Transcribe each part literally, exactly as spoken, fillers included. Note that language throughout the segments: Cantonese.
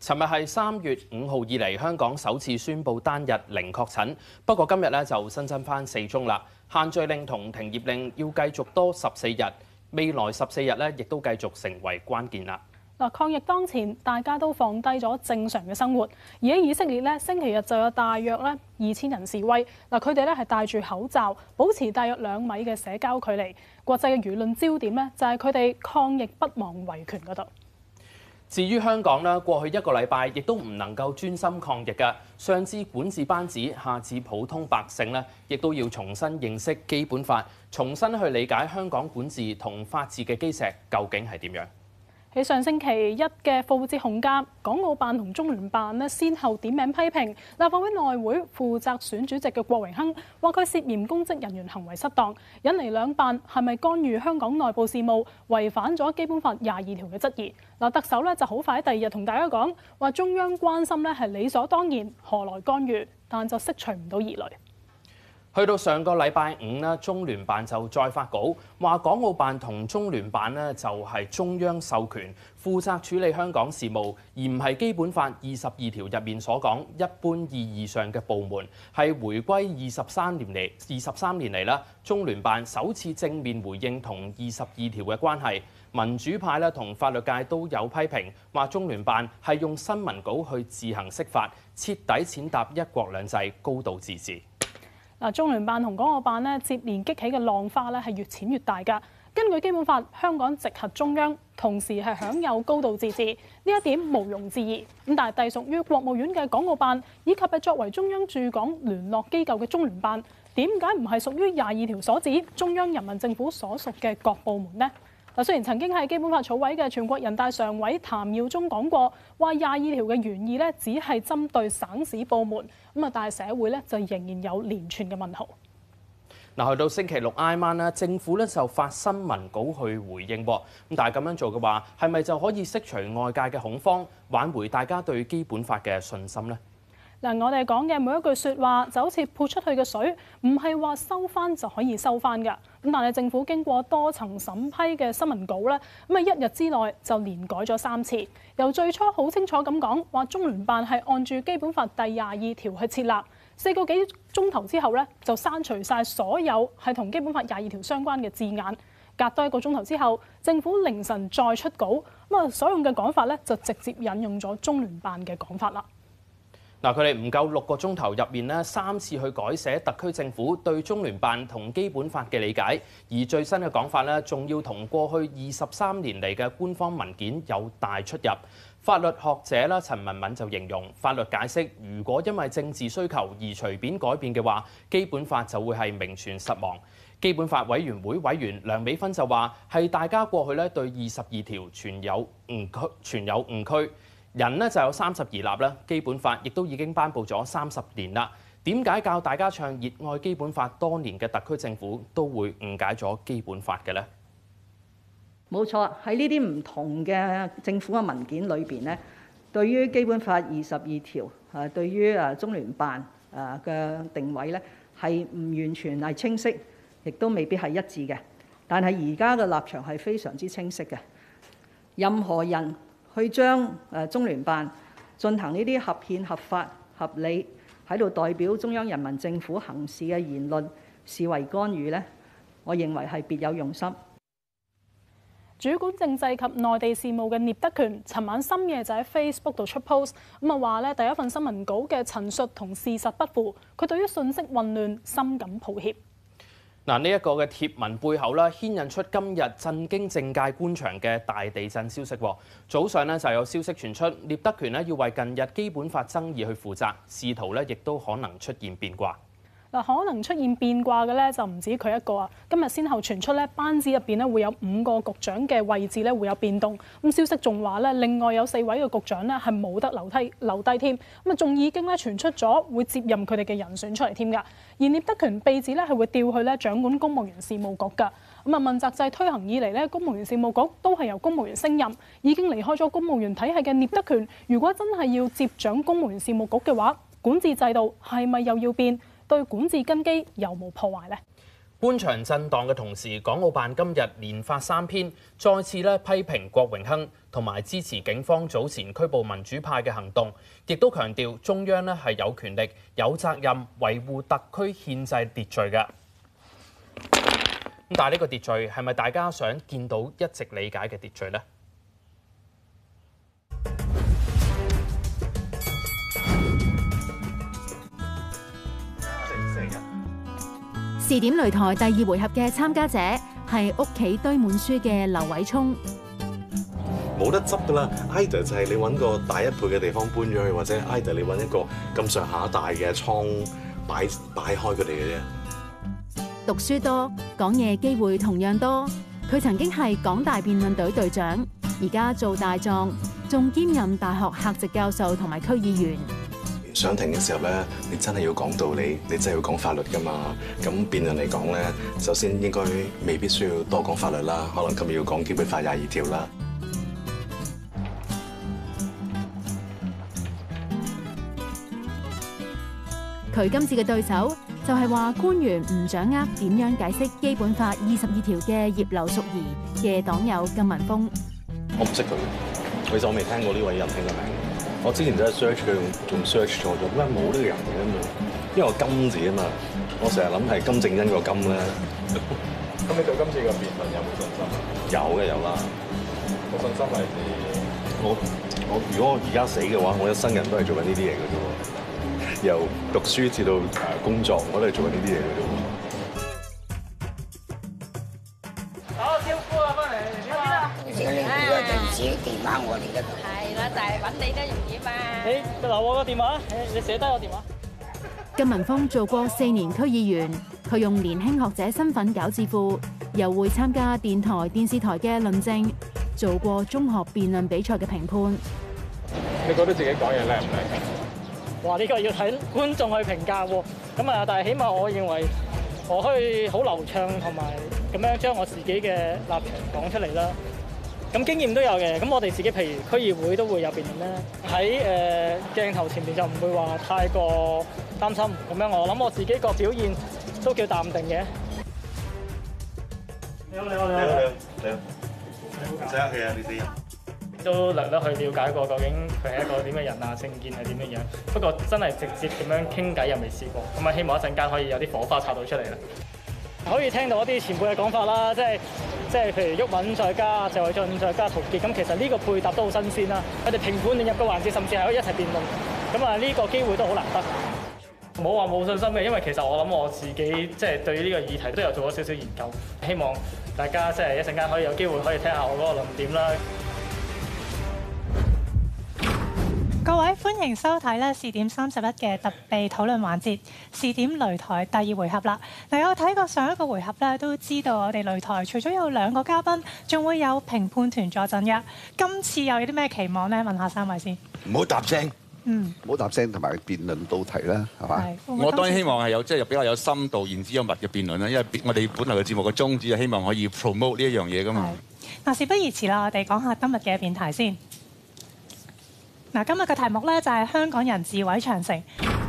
尋日係三月五號以嚟香港首次宣布單日零確診，不過今日咧就新增翻四宗啦。限聚令同停業令要繼續多十四日，未來十四日咧亦都繼續成為關鍵啦。 嗱，抗疫當前，大家都放低咗正常嘅生活，而喺以色列咧，星期日就有大約咧二千人示威。嗱，佢哋咧係戴住口罩，保持大約兩米嘅社交距離。國際嘅輿論焦點咧就係佢哋抗疫不忘維權嗰度。 至於香港咧，過去一個禮拜亦都唔能夠專心抗疫嘅，上至管治班子，下至普通百姓咧，亦都要重新認識基本法，重新去理解香港管治同法治嘅基石究竟係點樣。 喺上星期一嘅復活節紅假，港澳辦同中聯辦呢先後點名批評立法會內會負責選主席嘅郭榮鏗，話佢涉嫌公職人員行為失當，引嚟兩辦係咪干預香港內部事務，違反咗基本法廿二條嘅質疑。嗱，特首咧就好快喺第二日同大家講話，中央關心咧係理所當然，何來干預？但就釋除唔到疑慮。 去到上個禮拜五呢，中聯辦就再發稿，話港澳辦同中聯辦呢就係中央授權負責處理香港事務，而唔係基本法二十二條入面所講一般意義上嘅部門。係回歸二十三年嚟，二十三年嚟啦，中聯辦首次正面回應同二十二條嘅關係。民主派咧同法律界都有批評，話中聯辦係用新聞稿去自行釋法，徹底踐踏一國兩制、高度自治。 嗱，中聯辦同港澳辦咧接連激起嘅浪花咧係越淺越大㗎。根據基本法，香港直轄中央，同時係享有高度自治，呢一點毋庸置疑。咁但係隸屬於國務院嘅港澳辦，以及係作為中央駐港聯絡機構嘅中聯辦，點解唔係屬於廿二條所指中央人民政府所屬嘅各部門呢？嗱，雖然曾經係基本法草委嘅全國人大常委譚耀宗講過，話廿二條嘅原意咧只係針對省市部門，咁啊，但係社會咧就仍然有連串嘅問號。 嗱，去到星期六挨晚咧，政府咧就發新聞稿去回應喎。咁但係咁樣做嘅話，係咪就可以釋除外界嘅恐慌，挽回大家對基本法嘅信心呢？ 嗱，我哋講嘅每一句説話就好似潑出去嘅水，唔係話收翻就可以收翻㗎。咁但係政府經過多層審批嘅新聞稿咧，咁啊一日之內就連改咗三次。由最初好清楚咁講話中聯辦係按住基本法第廿二條去設立，四個幾鐘頭之後咧就刪除晒所有係同基本法廿二條相關嘅字眼。隔多一個鐘頭之後，政府凌晨再出稿，咁啊所用嘅講法咧就直接引用咗中聯辦嘅講法啦。 嗱，佢哋唔夠六個鐘頭入面咧，三次去改寫特區政府對中聯辦同基本法嘅理解，而最新嘅講法咧，仲要同過去二十三年嚟嘅官方文件有大出入。法律學者啦，陳文敏就形容法律解釋，如果因為政治需求而隨便改變嘅話，基本法就會係名存實亡。基本法委員會委員梁美芬就話，係大家過去咧對二十二條存有誤區，存有誤區。人呢就有三十而立啦，基本法亦都已經頒布咗三十年啦。點解教大家唱熱愛基本法多年嘅特區政府都會誤解咗基本法嘅呢？ 冇錯，喺呢啲唔同嘅政府嘅文件裏邊呢，對於基本法二十二條啊，對於啊中聯辦啊嘅定位呢，係唔完全係清晰，亦都未必係一致嘅。但係而家嘅立場係非常之清晰嘅，任何人去將誒中聯辦進行呢啲合憲、合法、合理喺度代表中央人民政府行事嘅言論視為干預呢，我認為係別有用心。 主管政制及內地事務嘅聶德權，尋晚深夜就喺 Facebook 度出 post， 咁啊話咧第一份新聞稿嘅陳述同事實不符，佢對於信息混亂深感抱歉。 嗱，呢一個嘅貼文背後咧，牽引出今日震驚政界官場嘅大地震消息。早上咧就有消息傳出，聶德權咧要為近日基本法爭議去負責，仕途咧亦都可能出現變卦。 嗱，可能出現變卦嘅咧就唔止佢一個啊！今日先後傳出咧班子入邊咧會有五個局長嘅位置咧會有變動。咁消息仲話咧，另外有四位嘅局長咧係冇得留低留低添。咁啊，仲已經咧傳出咗會接任佢哋嘅人選出嚟添㗎。而聶德權被指咧係會調去咧掌管公務員事務局㗎。咁啊，問責制推行以嚟咧，公務員事務局都係由公務員升任，已經離開咗公務員體系嘅聶德權，如果真係要接掌公務員事務局嘅話，管治制度係咪又要變？對管治根基有冇破壞呢？ 官場震盪嘅同時，港澳辦今日連發三篇，再次咧批評郭榮鏗同埋支持警方早前拘捕民主派嘅行動，亦都強調中央咧係有權力、有責任維護特區憲制秩序嘅。咁但係呢個秩序係咪大家想見到一直理解嘅秩序呢？ 視點擂台第二回合嘅參加者係屋企堆滿書嘅劉偉聰。 冇得執㗎啦 ，either 就係你揾個大一倍嘅地方搬咗去，或者 either 你揾一個咁上下大嘅倉擺擺開佢哋嘅啫。 讀書多，講嘢機會同樣多。佢曾經係港大辯論隊隊長，而家做大狀，仲兼任大學客席教授同埋區議員。 上庭嘅時候咧，你真係要講道理，你真係要講法律㗎嘛。咁辯論嚟講咧，首先應該未必需要多講法律啦，可能今日要講基本法廿二條啦。 佢今次嘅對手就係話官員唔掌握點樣解釋基本法二十二條嘅葉劉淑儀嘅黨友金文峰。 我唔識佢，其實我未聽過呢位仁兄嘅名。我之前就係 search 佢，仲 search 錯咗，點解冇呢個人嘅咁？因為我金字啊嘛，我成日諗係金正恩個金咧。 咁你對今次嘅辯論有冇信心？ 有嘅有啦， 個信心嚟自我我如果我而家死嘅話，我一生人都係做緊呢啲嘢嘅啫喎。由讀書至到誒工作，我都係做緊呢啲嘢嘅啫喎。 打個招呼啊，翻嚟點啊？ 你你個地址電話我哋嗰度。 係啦，但係揾你都容易嘛。 你留我個電話，你寫低我電話。 金文峰做過四年區議員，佢用年輕學者身份搞智庫，又會參加電台、電視台嘅論證，做過中學辯論比賽嘅評判。 你覺得自己講嘢叻唔叻？ 哇！呢個要睇觀眾去評價喎。咁啊，但係起碼我認為我可以好流暢同埋咁樣將我自己嘅立場講出嚟啦。咁經驗都有嘅。咁我哋自己譬如區議會都會有辯論咧，喺誒鏡頭前面就唔會話太過擔心。咁樣我諗我自己個表現都叫淡定嘅。你好，你好，你好，你好，你好。唔使客氣啊，你哋。都略略去了解過究竟佢係一個點嘅人啊，政見係點嘅樣。不過真係直接咁樣傾偈又未試過，咁啊希望一陣間可以有啲火花擦到出嚟啦。可以聽到一啲前輩嘅講法啦，即係即係譬如毓民再加謝偉俊再加陶傑，咁其實呢個配搭都好新鮮啦。佢哋評判連入個環節，甚至係可以一齊辯論，咁啊呢個機會都好難得。冇話冇信心嘅，因為其實我諗我自己即係對呢個議題都有做咗少少研究，希望大家即係一陣間可以有機會可以聽下我嗰個論點啦。 各位歡迎收睇咧視點三十一嘅特備討論環節，視點擂台第二回合啦。嗱，有睇過上一個回合咧，都知道我哋擂台除咗有兩個嘉賓，仲會有評判團助陣嘅。今次又有啲咩期望咧？問下三位先。 唔好答聲， 嗯， 唔好答聲，同埋辯論到題啦，係嘛？ 我當然希望係有即係比較有深度、言之有物嘅辯論啦，因為我哋本來嘅節目嘅宗旨就希望可以 promote 呢一樣嘢噶嘛。 嗱，事不宜遲啦，我哋講下今日嘅辯題先。嗱，今日嘅題目咧就係香港人自毀長城。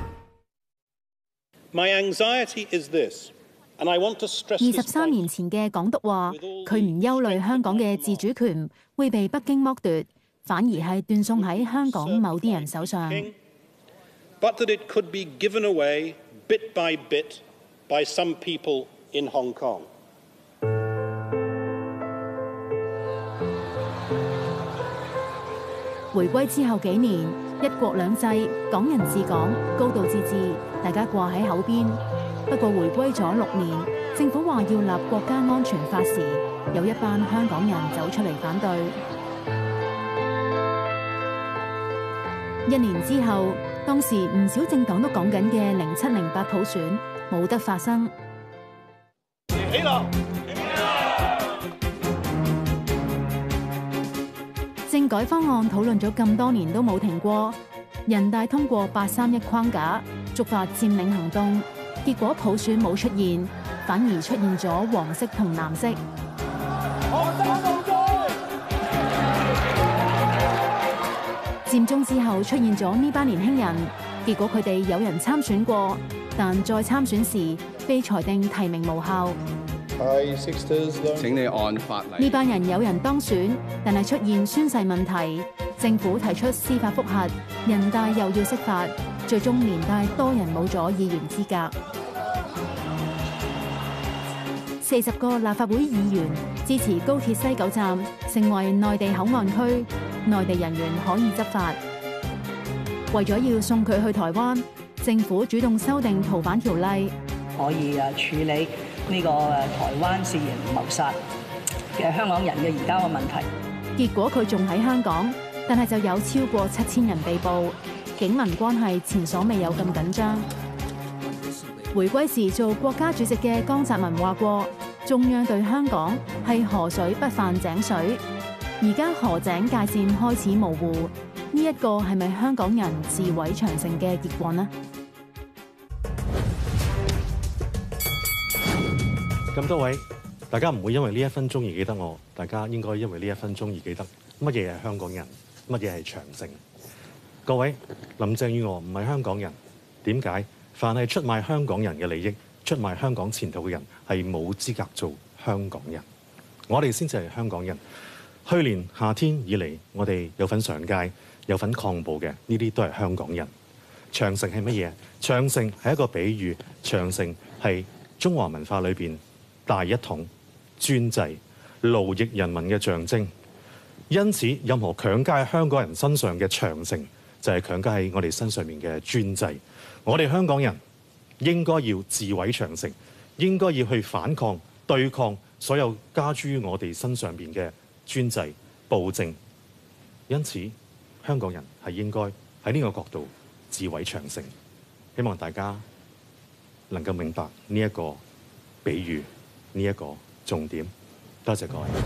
二十三年前嘅港督話，佢唔憂慮香港嘅自主權會被北京剝奪，反而係斷送喺香港某啲人手上。 But that it could be given away bit by bit by some people in Hong Kong. 回歸之後幾年，一國兩制、港人治港、高度自治，大家掛喺口邊。不過回歸咗六年，政府話要立國家安全法時，有一班香港人走出嚟反對。一年之後，當時唔少政黨都講緊嘅零七零八普選冇得發生。 起立！ 政改方案討論咗咁多年都冇停過，人大通過八三一框架，觸發佔領行動，結果普選冇出現，反而出現咗黃色同藍色。佔中之後出現咗呢班年輕人， 結果佢哋有人參選過，但再參選時被裁定提名無效。 請你按法例。 呢班人有人當選，但係出現宣誓問題，政府提出司法覆核，人大又要釋法，最終連帶多人冇咗議員資格。四十個立法會議員支持高鐵西九站成為內地口岸區，內地人員可以執法。為咗要送佢去台灣，政府主動修訂逃犯條例， 可以誒處理呢個誒台灣涉嫌謀殺嘅香港人嘅移交嘅問題。 結果佢仲喺香港，但係就有超過七千人被捕，警民關係前所未有咁緊張。回歸時做國家主席嘅江澤民話過，中央對香港係河水不犯井水，而家河井界線開始模糊，呢一個係咪香港人自毀長城嘅結果呢？ 咁多位，大家唔會因為呢一分鐘而記得我，大家應該因為呢一分鐘而記得乜嘢係香港人，乜嘢係長城。各位，林鄭月娥唔係香港人，點解？凡係出賣香港人嘅利益、出賣香港前途嘅人，係冇資格做香港人。我哋先至係香港人。去年夏天以嚟，我哋有份上街、有份抗暴嘅，呢啲都係香港人。長城係乜嘢？長城係一個比喻，長城係中華文化裏邊大一統、專制、奴役人民嘅象徵。因此，任何強加喺香港人身上嘅長城，就係強加喺我哋身上面嘅專制。我哋香港人應該要自毀長城，應該要去反抗、對抗所有加諸於我哋身上邊嘅專制、暴政。因此，香港人係應該喺呢個角度自毀長城。希望大家能夠明白呢一個比喻，呢一個重點。多謝各位。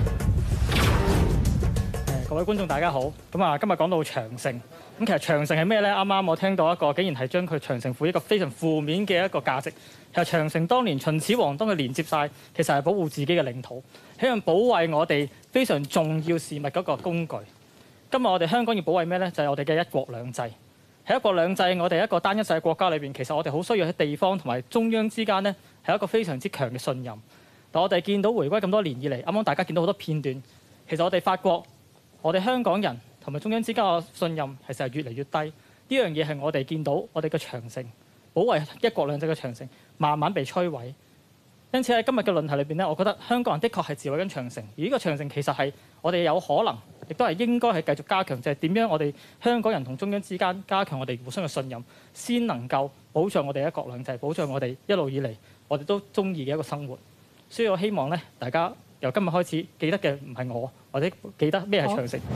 各位觀眾大家好，咁啊今日講到長城，咁其實長城係咩咧？啱啱我聽到一個竟然係將佢長城賦予一個非常負面嘅一個價值。其實長城當年秦始皇當佢連接晒，其實係保護自己嘅領土，希望保衛我哋非常重要事物嗰個工具。今日我哋香港要保衛咩咧？就係我哋嘅一國兩制。喺一國兩制，我哋一個單一制嘅國家裏邊，其實我哋好需要喺地方同埋中央之間咧係一個非常之強嘅信任。但我哋見到回歸咁多年以嚟，啱啱大家見到好多片段，其實我哋發覺，我哋香港人同埋中央之間嘅信任其實係越嚟越低，呢樣嘢係我哋見到我哋嘅長城，保衛一國兩制嘅長城慢慢被摧毀。因此喺今日嘅論壇裏邊咧，我覺得香港人的確係自毀緊長城，而呢個長城其實係我哋有可能，亦都係應該係繼續加強，就係點樣我哋香港人同中央之間加強我哋互相嘅信任，先能夠保障我哋一國兩制，保障我哋一路以嚟我哋都中意嘅一個生活。所以我希望咧，大家由今日開始記得嘅唔係我，或者記得咩係長城。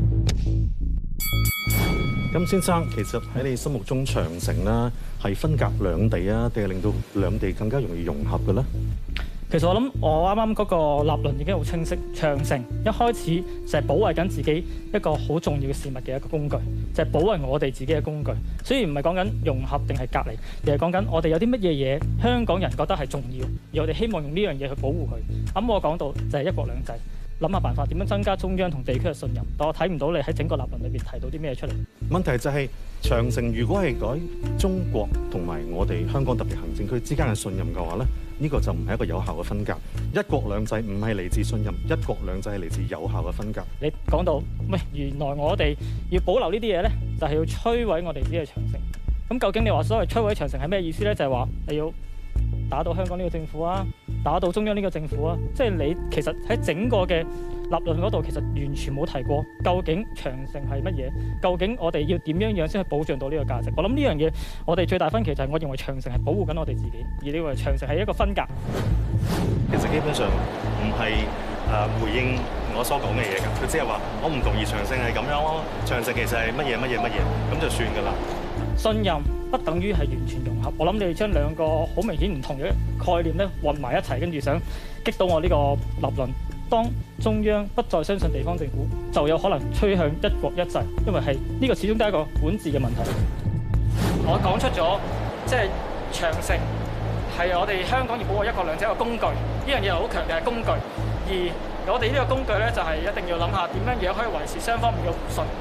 咁先生，其實喺你心目中長城啦，係分隔兩地啊，定係令到兩地更加容易融合嘅咧？ 其實我諗我啱啱嗰個立論已經好清晰，長城一開始就係保衛緊自己一個好重要嘅事物嘅一個工具，就係保衛我哋自己嘅工具。所以唔係講緊融合定係隔離，而係講緊我哋有啲乜嘢嘢香港人覺得係重要，而我哋希望用呢樣嘢去保護佢。咁我講到就係一國兩制，諗下辦法點樣增加中央同地區嘅信任。但我睇唔到你喺整個立論裏邊提到啲咩出嚟。 問題就係長城如果係改中國同埋我哋香港特別行政區之間嘅信任嘅話咧，呢個就唔係一個有效嘅分隔。一國兩制唔係嚟自信任，一國兩制係嚟自有效嘅分隔。 你講到喂，原來我哋要保留呢啲嘢咧，就係要摧毀我哋自己嘅長城。咁究竟你話所謂摧毀長城係咩意思咧？就係話你要打倒香港呢個政府啊，打倒中央呢個政府啊，即係你其實喺整個嘅立論嗰度，其實完全冇提過究竟長城係乜嘢，究竟我哋要點樣樣先去保障到呢個價值。我諗呢樣嘢，我哋最大分歧就係我認為長城係保護緊我哋自己，而你認為長城係一個分隔。 其實基本上唔係誒回應我所講嘅嘢㗎，佢只係話我唔同意長城係咁樣咯，長城其實係乜嘢乜嘢乜嘢，咁就算㗎啦。 信任不等於係完全融合，我諗你哋將兩個好明顯唔同嘅概念咧混埋一齊，跟住想擊倒我呢個立論。當中央不再相信地方政府，就有可能趨向一國一制，因為係呢、這個始終都係一個管治嘅問題。我講出咗，即係長城係我哋香港要保衛一國兩制一個工具，呢樣嘢係好強嘅係工具。而我哋呢個工具咧，就係、是、一定要諗下點樣嘢可以維持雙方面嘅互信。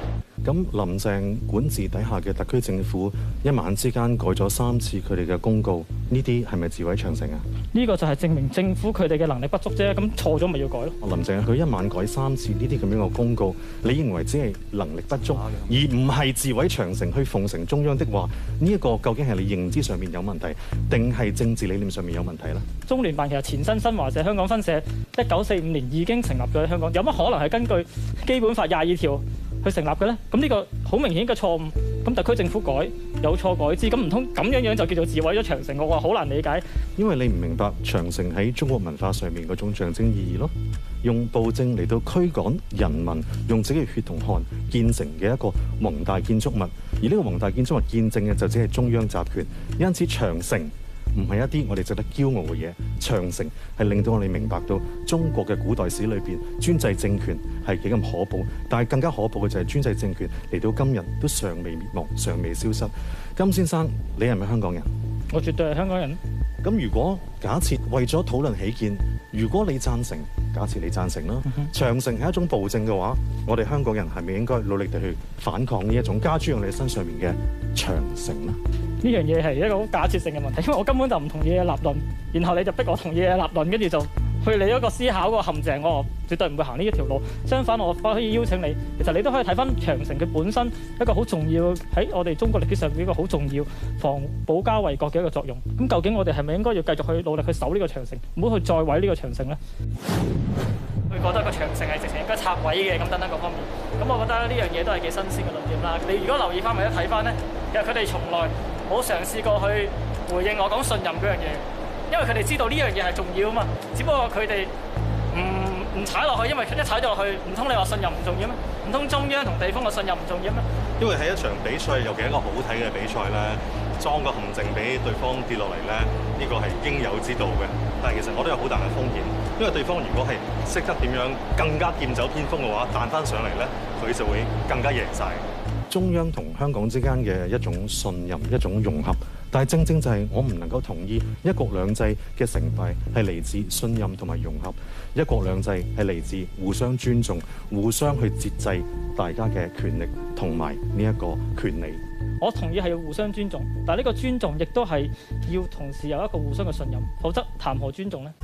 咁林鄭管治底下嘅特區政府一晚之間改咗三次佢哋嘅公告，呢啲係咪自毀長城啊？ 呢個就係證明政府佢哋嘅能力不足啫。咁錯咗咪要改咯？ 林鄭佢一晚改三次呢啲咁樣嘅公告，你認為只係能力不足，而唔係自毀長城去奉承中央的話，呢、這、一個究竟係你認知上面有問題，定係政治理念上面有問題呢？ 中聯辦其實前身新華社、香港分社，一九四五年已經成立咗喺香港，有乜可能係根據基本法廿二條去成立嘅呢？咁呢個好明顯嘅錯誤，咁特區政府改有錯改之，咁唔通咁樣樣就叫做自毀咗長城？我話好難理解， 因為你唔明白長城喺中國文化上面嗰種象徵意義咯，用暴政嚟到驅趕人民，用自己嘅血同汗建成嘅一個宏大建築物，而呢個宏大建築物見證嘅就只係中央集權，因此長城唔係一啲我哋值得驕傲嘅嘢，長城係令到我哋明白到中國嘅古代史裏邊專制政權係幾咁可怖，但係更加可怖嘅就係專制政權嚟到今日都尚未滅亡，尚未消失。金先生，你係咪香港人？ 我絕對係香港人。 咁如果假設為咗討論起見，如果你贊成，假設你贊成啦， 嗯、 長城係一種暴政嘅話，我哋香港人係咪應該努力地去反抗呢一種加諸喺我哋身上面嘅長城呢？ 呢樣嘢係一個好假設性嘅問題，因為我根本就唔同意嘅立論，然後你就逼我同意嘅立論，跟住就去你一個思考嗰個陷阱，我絕對唔會行呢一條路。相反，我可以邀請你，其實你都可以睇翻長城佢本身一個好重要喺我哋中國歷史上面一個好重要防保家衛國嘅一個作用。咁究竟我哋係咪應該要繼續去努力去守呢個長城，唔好去再毀呢個長城呢？佢覺得個長城係直情應該拆毀嘅，咁等等各方面。咁我覺得呢樣嘢都係幾新鮮嘅論點啦。你如果留意翻或者睇翻呢，其實佢哋從來冇嘗試過去回應我講信任嗰樣嘢，因為佢哋知道呢樣嘢係重要啊嘛。只不過佢哋唔唔踩落去，因為一踩咗落去，唔通你話信任唔重要咩？唔通中央同地方嘅信任唔重要咩？ 因為喺一場比賽，尤其一個好睇嘅比賽咧，裝個陷阱俾對方跌落嚟咧，呢個係應有之道嘅。但係其實我都有好大嘅風險，因為對方如果係識得點樣更加劍走偏鋒嘅話，彈翻上嚟咧，佢就會更加贏晒。中央同香港之間嘅一種信任、一種融合，但係正正就係我唔能夠同意一國兩制嘅成敗係嚟自信任同埋融合，一國兩制係嚟自互相尊重、互相去節制大家嘅權力同埋呢一個權利。 我同意係要互相尊重，但係呢個尊重亦都係要同時有一個互相嘅信任，否則談何尊重呢？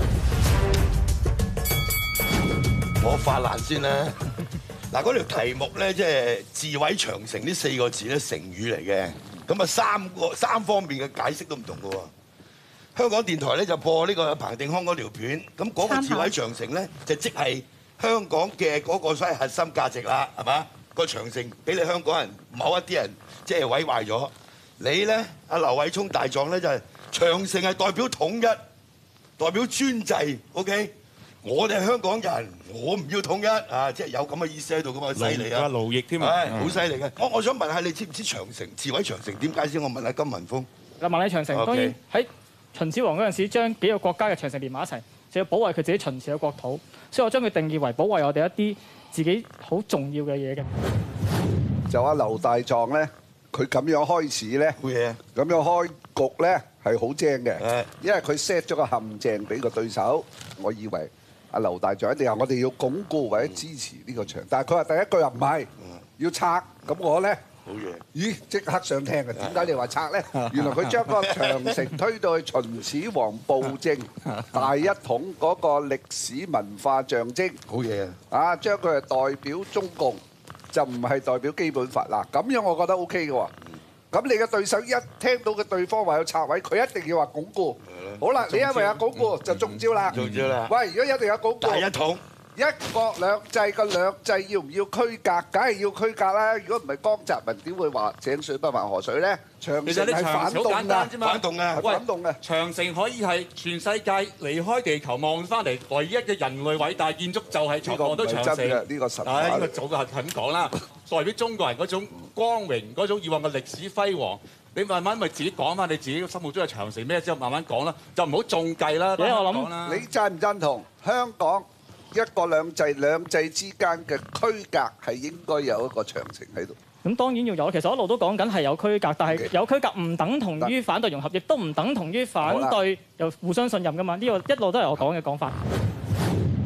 我發爛先啦。嗱，嗰條題目咧，即係自毀長城呢四個字咧，成語嚟嘅。咁啊，三個三方面嘅解釋都唔同嘅喎。香港電台咧就播呢個彭定康嗰條片，咁嗰個自毀長城咧，就即係香港嘅嗰個所謂核心價值啦，係嘛？個長城俾你香港人某一啲人即係毀壞咗。你咧，阿劉偉聰大狀咧就係長城係代表統一，代表專制 ，OK？我哋係香港人，我唔要統一啊！即係有咁嘅意思喺度咁啊，犀利啊！ 勞役添啊， 係好犀利嘅。我我想問下你知唔知長城自毀長城點解先？我問下金文峰。 嗱，萬里長城當然喺秦始皇嗰陣時，將幾個國家嘅長城連埋一齊，就要保衞佢自己秦朝嘅國土。所以我將佢定義為保衞我哋一啲自己好重要嘅嘢嘅。 就阿劉大狀咧，佢咁樣開始咧，咁樣開局咧係好正嘅，因為佢 set 咗個陷阱俾個對手。我以為阿劉大狀一定話我哋要鞏固或者支持呢個長，但係佢話第一句又唔係，要拆。咁我咧， 好嘢， 咦即刻想聽嘅，點解你話拆咧？原來佢將個長城推到去秦始皇暴政大一統嗰個歷史文化象徵。 好嘢啊！ 啊，將佢係代表中共，就唔係代表基本法啦。咁樣我覺得 O K 嘅喎。咁你嘅對手一聽到嘅對方話要拆毀，佢一定要話鞏固。好啦，你因為有鞏固就中招啦。 中招啦！ 喂，如果一定有鞏固， 大一統。 一國兩制個兩制要唔要區隔？梗係要區隔啦！如果唔係江澤民點會話井水不犯河水咧？長城係反動㗎， 反動啊， 反動嘅。 長城可以係全世界離開地球望翻嚟唯一嘅人類偉大建築就係長望到長城。 呢個實話。 呢個早就係咁講啦，代表中國人嗰種光榮、嗰種以往嘅歷史輝煌。你慢慢咪自己講翻你自己心目中嘅長城咩之後，慢慢講啦，就唔好中計啦。 我諗你贊唔贊同香港一國兩制兩制之間嘅區隔係應該有一個長城喺度？ 咁當然要有，其實我一路都講緊係有區隔，但係有區隔唔等同於反對融合，亦都唔等同於反對又互相信任噶嘛。呢個一路都係我講嘅講法。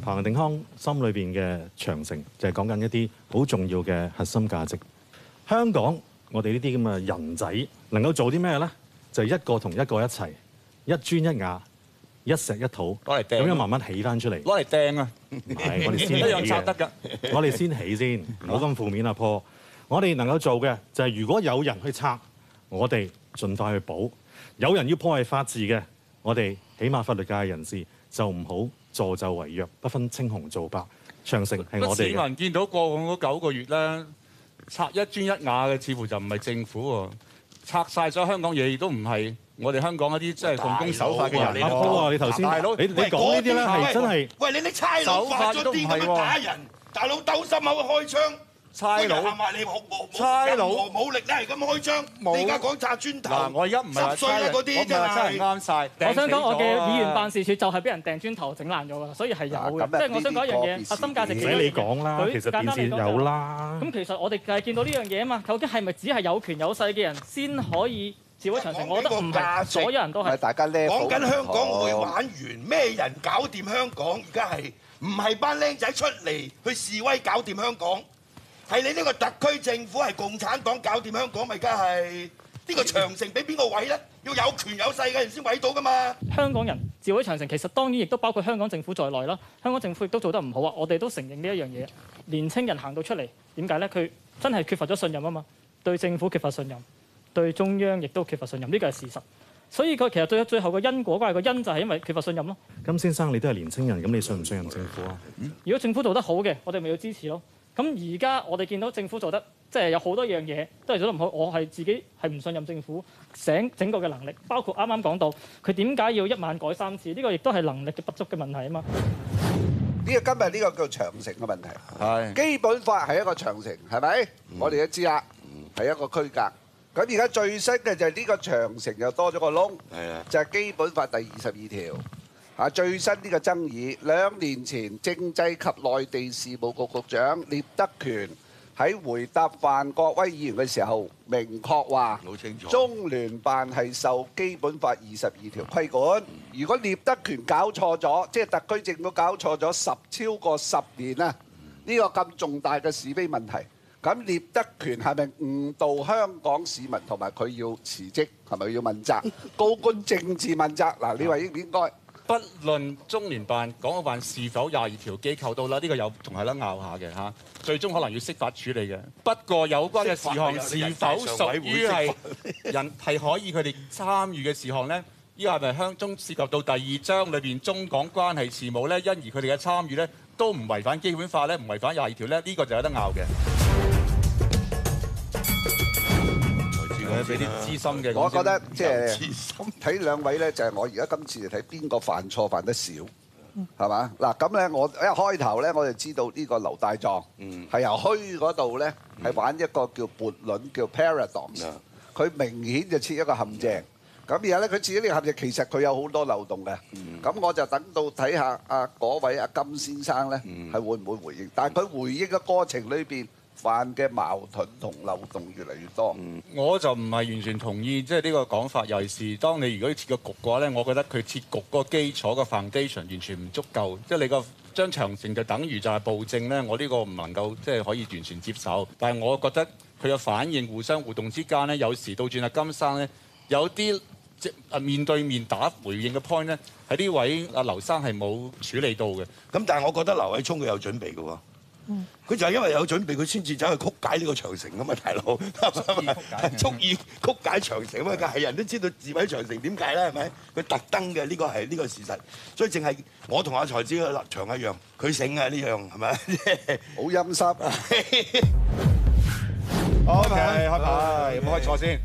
彭定康心裏邊嘅長城就係講緊一啲好重要嘅核心價值。香港我哋呢啲咁嘅人仔能夠做啲咩咧？就係一個同一個一齊，一磚一瓦，一石一土， 攞嚟掟， 咁樣慢慢起翻出嚟。 攞嚟掟啊！ 唔係，我哋先起一樣拆得嘅㗎。 我哋先起先，唔好咁負面啊，破。我哋能夠做嘅就係，如果有人去拆，我哋盡快去補；有人要破壞法治嘅，我哋起碼法律界嘅人士就唔好助紂為虐，不分青紅皂白。長城係我哋嘅。 市民見到過往嗰九個月咧，拆一磚一瓦嘅，似乎就唔係政府喎，拆晒咗香港嘢，亦都唔係我哋香港一啲即係奉公守法嘅人嚟阿波啊，你頭先大佬， 你你講呢啲咧係真係。 喂，你啲差佬發咗啲咁樣打人，大佬鬥心口開槍。 差佬， 你差佬武力咧係咁開槍，你而家講炸磚頭。 嗱，我而家唔係話差人，我唔係話差人啱晒。 我想講我嘅議員辦事處就係俾人掟磚頭整爛咗㗎，所以係有嘅。即係我想講一樣嘢，核心價值。 唔使你講啦，其實電視有啦。 咁其實我哋係見到呢樣嘢啊嘛，究竟係咪只係有權有勢嘅人先可以示威長城？我覺得唔係，所有人都係。 大家叻。 講緊香港會玩完，咩人搞掂香港？而家係唔係班僆仔出嚟去示威搞掂香港？係你呢個特區政府係共產黨搞掂香港，咪梗係呢個長城俾邊個毀咧？要有權有勢嘅人先毀到噶嘛。 香港人示威長城其實當然亦都包括香港政府在內啦。香港政府亦都做得唔好啊，我哋都承認呢一樣嘢。年青人行到出嚟，點解咧？佢真係缺乏咗信任啊嘛，對政府缺乏信任，對中央亦都缺乏信任，呢個係事實。所以佢其實最最後個因果關係個因就係因為缺乏信任咯。 金先生，你都係年青人，咁你信唔信任政府啊？ 如果政府做得好嘅，我哋咪要支持咯。咁而家我哋見到政府做得即係有好多樣嘢都係做得唔好，我係自己係唔信任政府整整個嘅能力，包括啱啱講到佢點解要一晚改三次，呢個亦都係能力嘅不足嘅問題啊嘛。 呢個今日呢個叫長城嘅問題， 係基本法係一個長城，係咪？我哋都知啦，係一個區隔。咁而家最新嘅就係呢個長城又多咗個窿，就係基本法第二十二條。啊！最新呢個爭議，兩年前政制及內地事務局局長聶德權喺回答范國威議員嘅時候，明確話中聯辦係受基本法二十二條規管。如果聶德權搞錯咗，即係特區政府搞錯咗十超過十年啊，呢個咁重大嘅是非問題，咁聶德權係咪誤導香港市民，同埋佢要辭職，係咪要問責？高官政治問責嗱，你話應唔應該？ 不論中聯辦、港澳辦是否廿二條機構到啦，呢個有仲係得拗下嘅嚇，最終可能要釋法處理嘅。不過有關嘅事項是否屬於係人係可以佢哋參與嘅事項呢？呢個係咪香中涉及到第二章裏邊中港關係事務呢？因而佢哋嘅參與呢，都唔違反基本法呢，唔違反廿二條呢？呢個就有得拗嘅。俾啲資深嘅， 我覺得即係睇兩位咧，就係我而家今次就睇邊個犯錯犯得少，係嘛？嗱咁咧，我一開頭咧我就知道呢個劉大壯係由虛嗰度咧係玩一個叫悖論，叫 paradox，佢明顯就設一個陷阱。咁然後咧，佢自己呢個陷阱其實佢有好多漏洞嘅。咁我就等到睇下阿嗰位阿金先生咧係會唔會回應，但係佢回應嘅過程裏邊犯嘅矛盾同漏洞越嚟越多。 嗯、我就唔係完全同意，即係呢個講法。尤其是當你如果要設個局嘅話咧，我覺得佢設局嗰個基礎個 foundation 完全唔足夠。即係你個將長城就等於就係暴政咧，我呢個唔能夠即係可以完全接受。但係我覺得佢嘅反應互相互動之間咧，有時倒轉阿金生咧，有啲即係面對面打回應嘅 point 咧，喺呢位阿劉生係冇處理到嘅。 咁但係我覺得劉偉聰佢有準備嘅喎。佢就係因為有準備，佢先至走去曲解呢個長城啊嘛，大佬。蓄意曲解長城啊嘛，係人都知道自毀長城點解啦，係咪？佢特登嘅呢個係呢個事實，所以淨係我同阿財子嘅立場一樣，佢醒啊呢樣係咪？ 好陰濕。 好，開牌，開牌，有冇開錯先？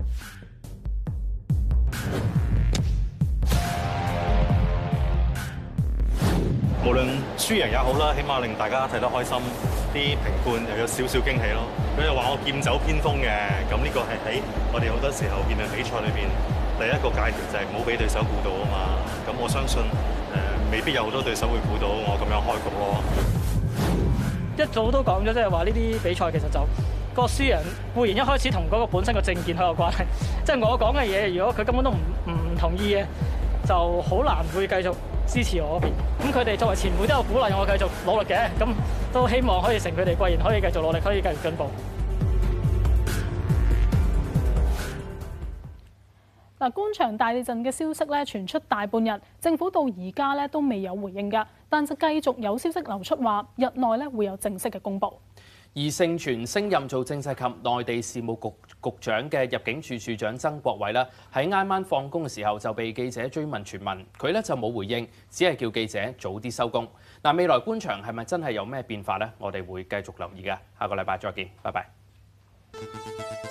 無論輸贏也好啦，起碼令大家睇得開心，啲評判又有少少驚喜咯。佢又話我劍走偏鋒嘅，咁呢個係喺我哋好多時候辯論比賽裏邊第一個戒條就係唔好俾對手估到啊嘛。咁我相信誒、呃、未必有好多對手會估到我咁樣開局咯。 一早都講咗，即係話呢啲比賽其實就個輸贏固然一開始同嗰個本身個政見好有關係，即係我講嘅嘢，如果佢根本都唔唔同意嘅，就好難會繼續支持我嗰邊。咁佢哋作為前輩都有鼓勵我繼續努力嘅，咁都希望可以成佢哋貴言，可以繼續努力，可以繼續進步。 嗱，官場大地震嘅消息咧傳出大半日，政府到而家咧都未有回應㗎，但就繼續有消息流出話，日內咧會有正式嘅公佈。 而盛傳升任做政制及內地事務局局長嘅入境處處長曾國衛啦，喺挨晚放工嘅時候就被記者追問傳聞，佢咧就冇回應，只係叫記者早啲收工。嗱，未來官場係咪真係有咩變化呢？我哋會繼續留意嘅。下個禮拜再見，拜拜。